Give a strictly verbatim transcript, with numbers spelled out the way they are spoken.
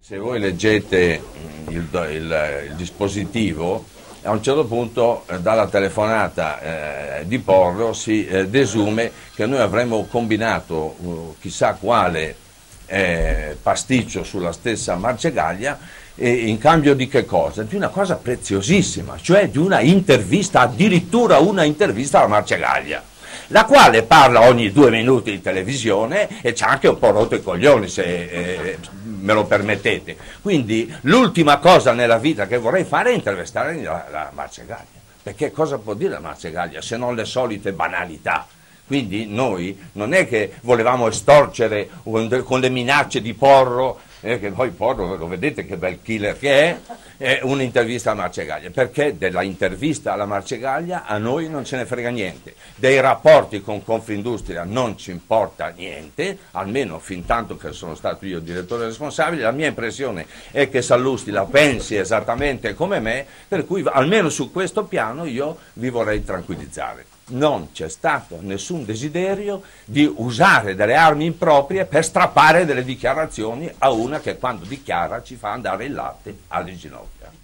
Se voi leggete il, il, il dispositivo, a un certo punto eh, dalla telefonata eh, di Porro si eh, desume che noi avremmo combinato uh, chissà quale eh, pasticcio sulla stessa Marcegaglia, e in cambio di che cosa? Di una cosa preziosissima, cioè di una intervista, addirittura una intervista alla Marcegaglia, la quale parla ogni due minuti in televisione e c'ha anche un po' rotto i coglioni, se eh, me lo permettete. Quindi l'ultima cosa nella vita che vorrei fare è intervistare la, la Marcegaglia, perché cosa può dire la Marcegaglia se non le solite banalità? Quindi noi non è che volevamo estorcere con le minacce di Porro, eh, che poi Porro lo vedete che bel killer che è, eh, un'intervista alla Marcegaglia, perché della intervista alla Marcegaglia a noi non ce ne frega niente, dei rapporti con Confindustria non ci importa niente, almeno fin tanto che sono stato io direttore responsabile. La mia impressione è che Sallusti la pensi esattamente come me, per cui almeno su questo piano io vi vorrei tranquillizzare. Non c'è stato nessun desiderio di usare delle armi improprie per strappare delle dichiarazioni a una che quando dichiara ci fa andare il latte alle ginocchia.